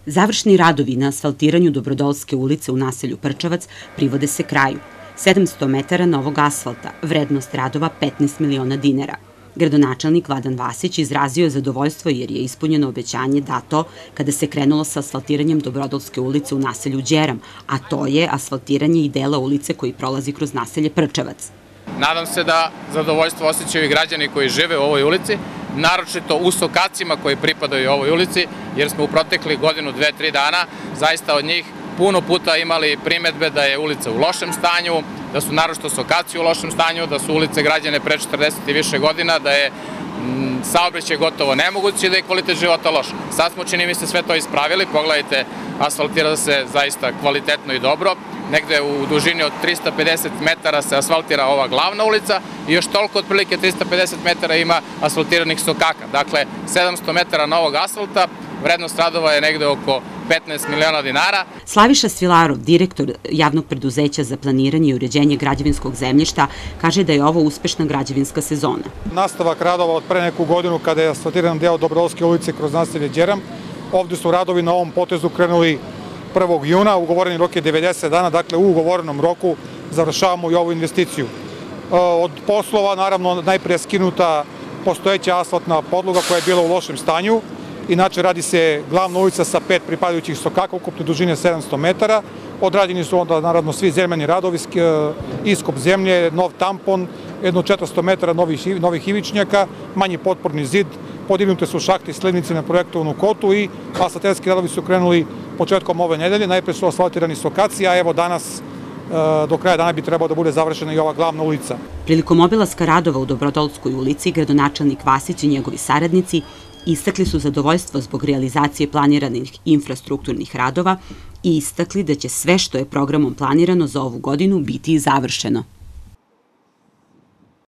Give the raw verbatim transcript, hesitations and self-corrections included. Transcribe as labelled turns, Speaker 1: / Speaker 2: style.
Speaker 1: Završni radovi na asfaltiranju Dobrodolske ulice u naselju Prčevac privode se kraju. sedamsto metara novog asfalta, vrednost radova petnaest miliona dinara. Gradonačelnik Vladan Vasić izrazio je zadovoljstvo jer je ispunjeno obećanje dato kada se krenulo sa asfaltiranjem Dobrodolske ulice u naselju Đeram, a to je asfaltiranje i dela ulice koji prolazi kroz naselje Prčevac.
Speaker 2: Nadam se da zadovoljstvo osjećaju i građani koji žive u ovoj ulici, naročito u sokacima koji pripadaju ovoj ulici, jer smo u proteklih godinu, dve, tri dana zaista od njih puno puta imali primetbe da je ulica u lošem stanju, da su naročito sokaci u lošem stanju, da su ulice građane pre četrdeset i više godina, da je saobraćaj gotovo nemoguće i da je kvalitet života loš. Sad smo, čini mi se, sve to ispravili. Pogledajte, asfaltira se zaista kvalitetno i dobro. Negde u dužini od trista pedeset metara se asfaltira ova glavna ulica i još toliko, otprilike trista pedeset metara ima asfaltiranih sokaka. Dakle, sedamsto metara novog asfalta, vrednost radova je negde oko petnaest miliona dinara.
Speaker 1: Slaviša Svilarov, direktor javnog preduzeća za planiranje i uređenje građevinskog zemljišta, kaže da je ovo uspešna građevinska sezona.
Speaker 3: Nastavak radova od pre neku godinu kada je asfaltiran deo Dobrodolske ulice kroz naselje Đeram. Ovde su radovi na ovom potezu krenuli prvog juna, ugovoreni rok je devedeset dana, dakle u ugovorenom roku završavamo i ovu investiciju. Od poslova, naravno, najprije skinuta postojeća asfaltna podloga koja je bila u lošem stanju. Inače, radi se glavna ulica sa pet pripadajućih sokaka, ukupne dužine sedamsto metara. Odrađeni su onda, naravno, svi zemljani radovi, iskop zemlje, nov tampon, jedno četiristo metara novih ivičnjaka, manji potporni zid, podignute su šahte i slivnice na projektovanu kotu i asfalterski radovi su krenuli početkom ove nedelje. Najpre su asfaltirani sokaci, a evo danas, do kraja dana bi trebao da bude završena i ova glavna ulica.
Speaker 1: Prilikom obilaska radova u Dobrodolskoj ulici, gradonačelnik Vasić i njegovi saradnici istakli su zadovoljstvo zbog realizacije planiranih infrastrukturnih radova i istakli da će sve što je programom planirano za ovu godinu biti i završeno.